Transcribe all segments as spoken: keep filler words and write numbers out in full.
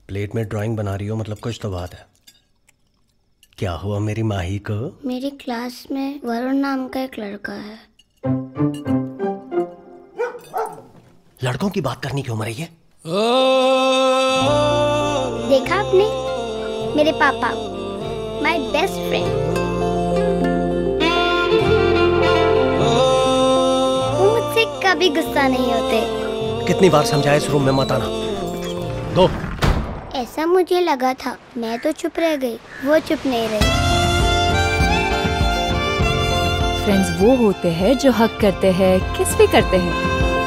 Plate में drawing बना रही हो, मतलब कुछ तो बात है। क्या हुआ मेरी माही को? मेरी क्लास में वरुण नाम का एक लड़का है। लड़कों की बात करनी क्यों मरी है? देखा आपने, मेरे पापा, माय बेस्ट फ्रेंड। वो मुझसे कभी गुस्सा नहीं होते। कितनी बार समझाया इस रूम में मत आना। दो। ऐसा मुझे लगा था, मैं तो चुप रह गई, वो चुप नहीं रही। फ्रेंड्स वो होते हैं जो हक करते हैं, किस भी करते हैं।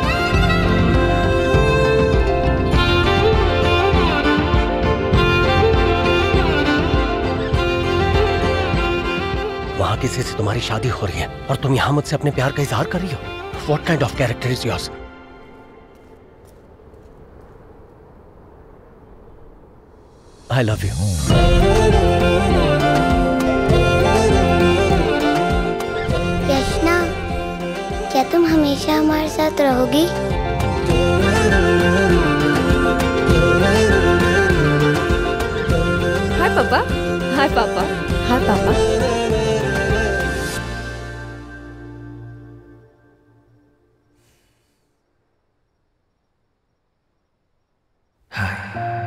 वहाँ किसी से तुम्हारी शादी हो रही है और तुम यहाँ मुझसे अपने प्यार का इजहार कर रही हो। What kind of character is yours? I love you. यशना, क्या तुम हमेशा हमारे साथ रहोगी? हाय पापा, हाय पापा, हाय पापा। Hi.